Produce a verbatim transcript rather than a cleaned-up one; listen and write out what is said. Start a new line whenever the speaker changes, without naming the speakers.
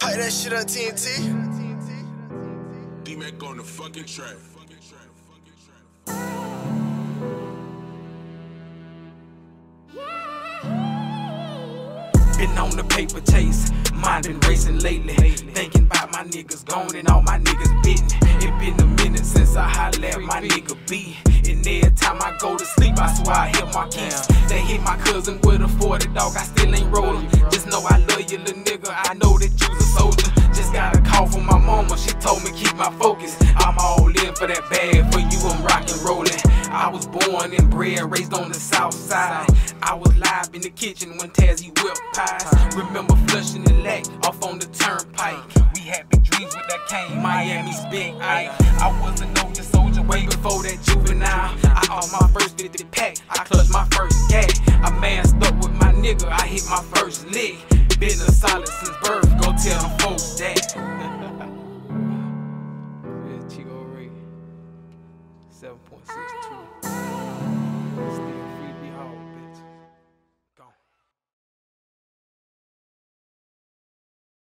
Pipe that shit on T N T.
D-Mac on the fucking track.
Been on the paper chase, mind been racing lately. Thinking about my niggas gone and all my niggas bitten. It been a minute since I hollered at my nigga B. And every time I go to sleep, I swear I hear my keys. They hit my cousin with a forty, dog, I still ain't rolling. Just know I love you, little nigga, I know that you's a soldier. Just got a call from my mama, she told me keep my focus. I'm all in for that bag, for you I'm rockin' rollin'. I was born and bred, raised on the south side. I was live in the kitchen when Tazzy whipped pies. Remember flushing the lack off on the turnpike. We had big dreams with that cane, Miami's Big Ike. I was a know your soldier way before that juvenile. I owned my first fifty pack, I clutched my first gag. I masked up with my nigga, I hit my first lick. Been a solid since birth, go tell them folks that. Yeah, Chico Ray, seven point six two.